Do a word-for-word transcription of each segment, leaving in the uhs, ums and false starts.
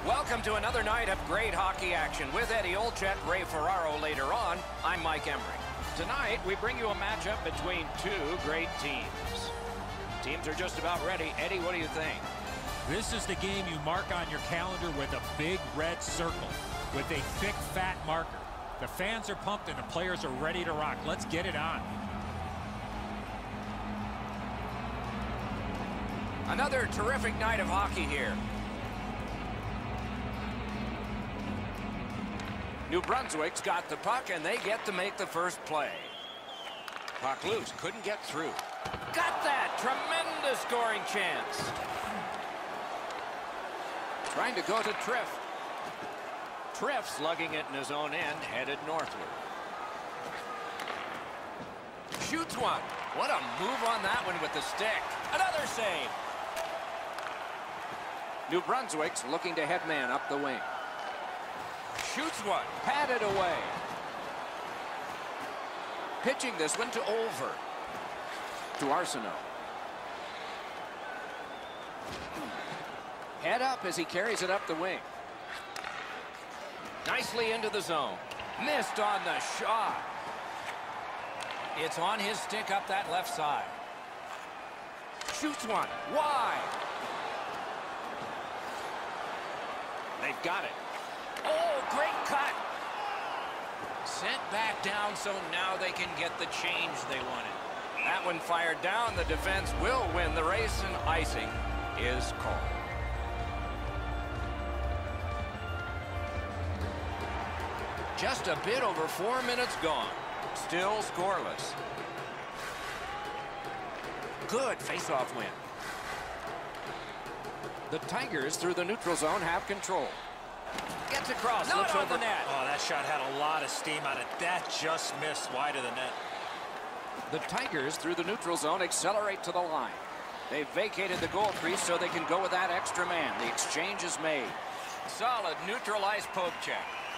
Welcome to another night of great hockey action with Eddie Olczyk, Ray Ferraro later on. I'm Mike Emrick. Tonight, we bring you a matchup between two great teams. Teams are just about ready. Eddie, what do you think? This is the game you mark on your calendar with a big red circle, with a thick, fat marker. The fans are pumped and the players are ready to rock. Let's get it on. Another terrific night of hockey here. New Brunswick's got the puck, and they get to make the first play. Puck loose, couldn't get through. Got that! Tremendous scoring chance. Trying to go to Triff. Triff slugging it in his own end, headed northward. Shoots one. What a move on that one with the stick. Another save. New Brunswick's looking to head man up the wing. Shoots one. Patted away. Pitching this one to Olver. To Arsenault. Head up as he carries it up the wing. Nicely into the zone. Missed on the shot. It's on his stick up that left side. Shoots one. Wide. They've got it. Oh, great cut. Sent back down, so now they can get the change they wanted. That one fired down. The defense will win the race, and icing is called. Just a bit over four minutes gone. Still scoreless. Good face-off win. The Tigers through the neutral zone have control. Gets across, Not looks on over the net. Oh, that shot had a lot of steam on it. That just missed wide of the net. The Tigers through the neutral zone accelerate to the line. They've vacated the goal crease so they can go with that extra man. The exchange is made. Solid neutralized poke check.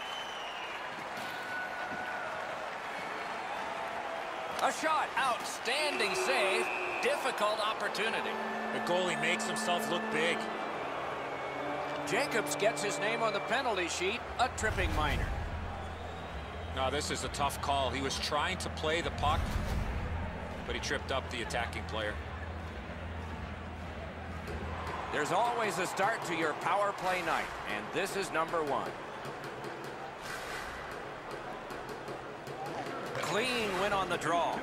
A shot. Outstanding save. Difficult opportunity. The goalie makes himself look big. Jacobs gets his name on the penalty sheet. A tripping minor. No, this is a tough call. He was trying to play the puck, but he tripped up the attacking player. There's always a start to your power play night, and this is number one. Clean win on the draw.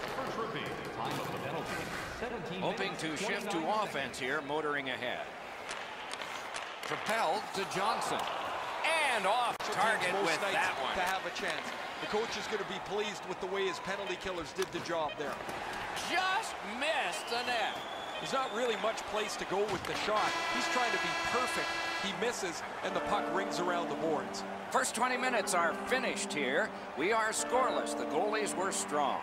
Hoping to shift to offense here, motoring ahead. Propelled to Johnson. And off target with that one. To have a chance. The coach is going to be pleased with the way his penalty killers did the job there. Just missed the net. There's not really much place to go with the shot. He's trying to be perfect. He misses, and the puck rings around the boards. First twenty minutes are finished here. We are scoreless. The goalies were strong.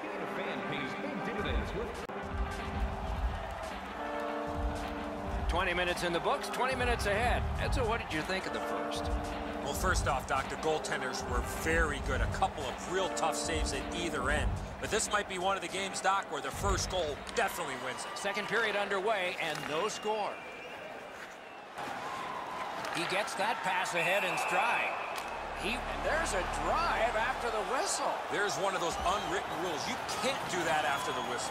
twenty minutes in the books, twenty minutes ahead. Edzo, what did you think of the first? Well, first off, Doc, the goaltenders were very good. A couple of real tough saves at either end. But this might be one of the games, Doc, where the first goal definitely wins it. Second period underway and no score. He gets that pass ahead in stride. He, and there's a drive after the whistle. There's one of those unwritten rules. You can't do that after the whistle.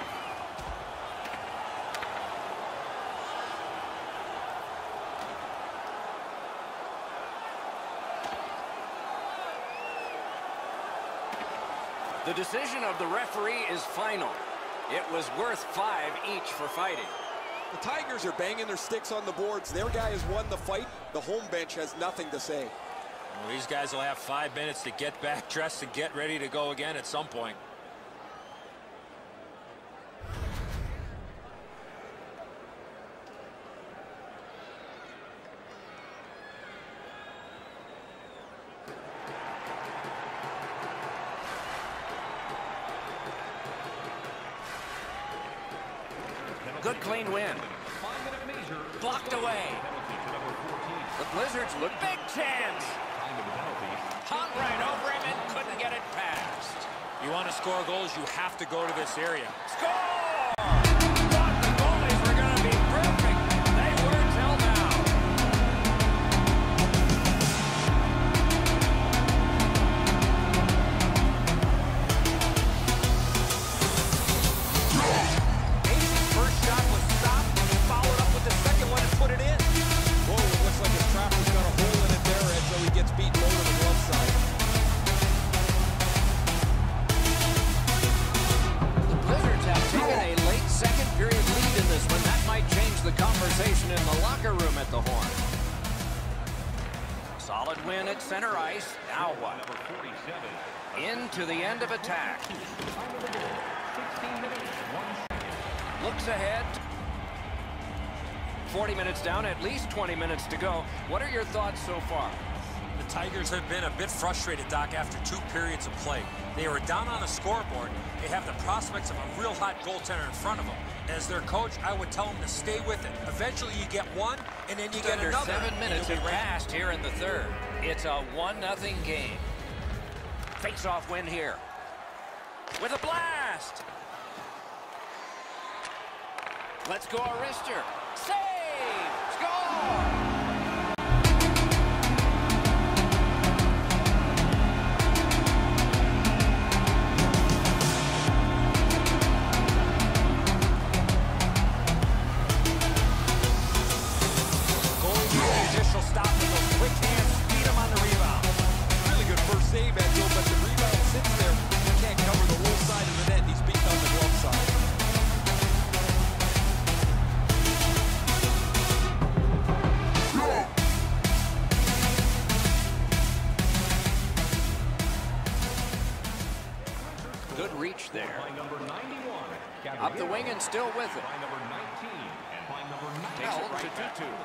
The decision of the referee is final. It was worth five each for fighting. The Tigers are banging their sticks on the boards. Their guy has won the fight. The home bench has nothing to say. Well, these guys will have five minutes to get back dressed and get ready to go again at some point. Good clean win. Blocked away. The Blizzards look big chance. Hung right over him and couldn't get it past. You want to score goals, you have to go to this area. Score! Thought the goalies were going to be perfect. They were till now. Solid win at center ice. Now what? Into the end of attack. Looks ahead. forty minutes down, at least twenty minutes to go. What are your thoughts so far? The Tigers have been a bit frustrated, Doc, after two periods of play. They were down on the scoreboard. They have the prospects of a real hot goaltender in front of them. As their coach, I would tell them to stay with it. Eventually, you get one, and then you get Under another. seven minutes have passed here in the third. It's a one nothing game. Face-off win here. With a blast. Let's go, Arister. Save! Score! Good reach there. Up the wing and still with it. Takes it right to two.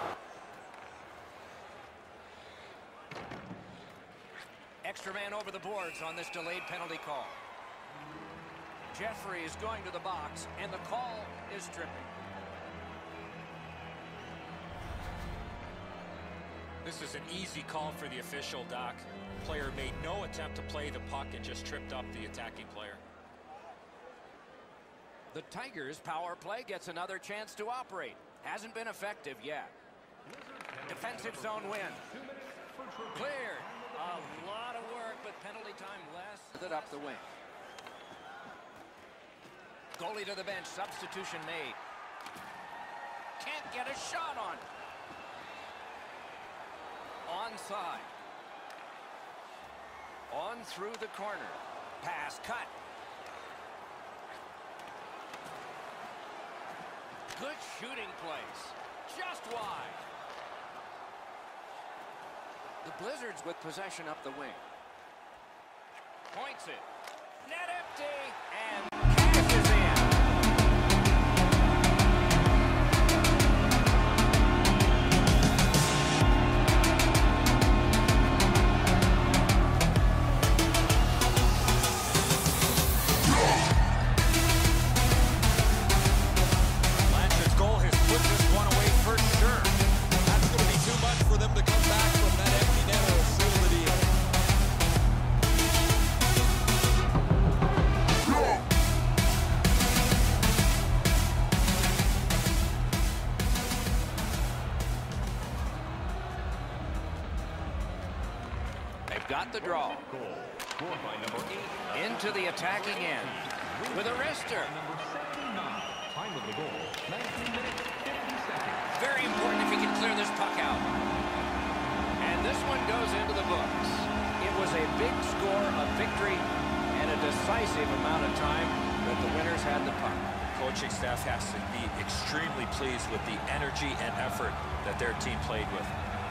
Extra man over the boards on this delayed penalty call. Jeffrey is going to the box, and the call is tripping. This is an easy call for the official, Doc. Player made no attempt to play the puck and just tripped up the attacking player. The Tigers' power play gets another chance to operate. Hasn't been effective yet. Defensive zone win. Cleared. A lot of work, but penalty time less. With it up the wing. Goalie to the bench. Substitution made. Can't get a shot on. Onside. On through the corner. Pass cut. Good shooting place. Just wide. The Blizzards with possession up the wing. Points it. Net empty. And cashes in. Blanchard's goal has put this one away for sure. That's going to be too much for them to come back from that empty net or seal the deal. They've got the draw. Into the attacking end. With a wrister. Very important if he can clear this puck out. And this one goes into the books. It was a big score, a victory, and a decisive amount of time that the winners had the puck. Coaching staff has to be extremely pleased with the energy and effort that their team played with.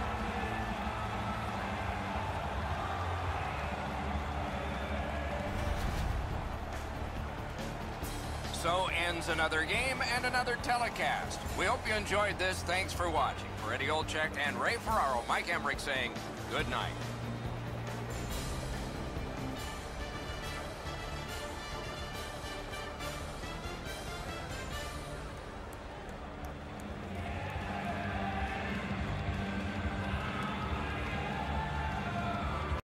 So ends another game and another telecast. We hope you enjoyed this. Thanks for watching. For Eddie Olczyk and Ray Ferraro, Mike Emmerich saying good night.